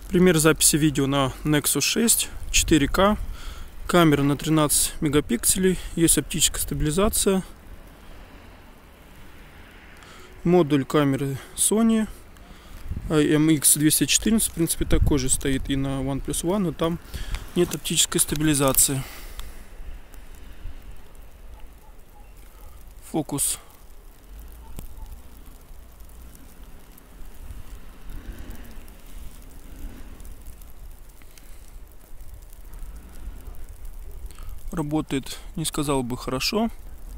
Пример записи видео на Nexus 6, 4К, камера на 13 мегапикселей, есть оптическая стабилизация, модуль камеры Sony IMX214, в принципе такой же стоит и на OnePlus One, но там нет оптической стабилизации. Фокус. Работает, не сказал бы, хорошо.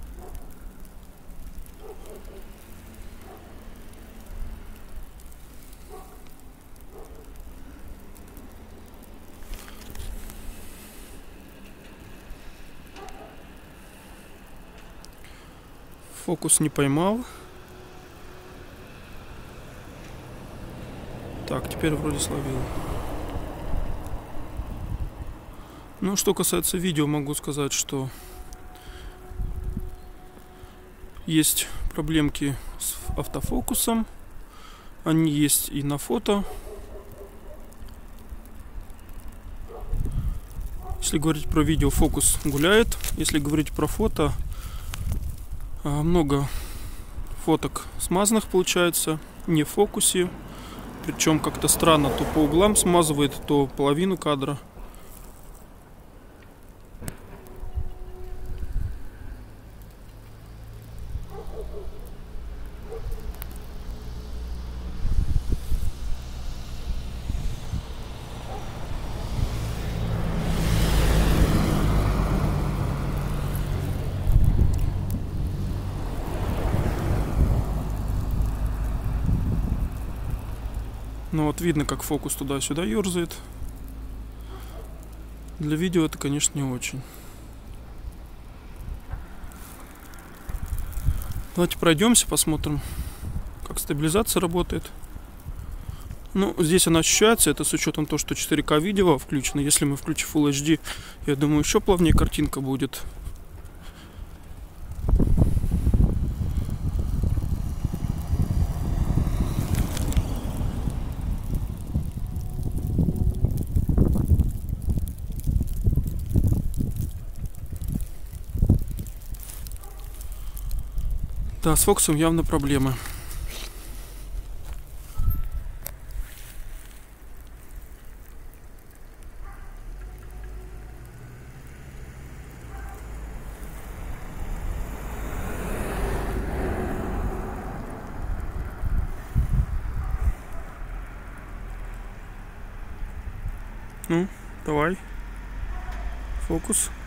Фокус не поймал. Так, теперь вроде словил. Ну, что касается видео, могу сказать, что есть проблемки с автофокусом. Они есть и на фото. Если говорить про видео, фокус гуляет. Если говорить про фото, много фоток смазанных получается, не в фокусе. Причем как-то странно, то по углам смазывает, то половину кадра. Ну вот видно, как фокус туда-сюда ерзает. Для видео это, конечно, не очень. Давайте пройдемся, посмотрим, как стабилизация работает. Ну, здесь она ощущается, это с учетом того, что 4К видео включено. Если мы включим Full HD, я думаю, еще плавнее картинка будет. Да, с фокусом явно проблемы. Ну, давай. Фокус.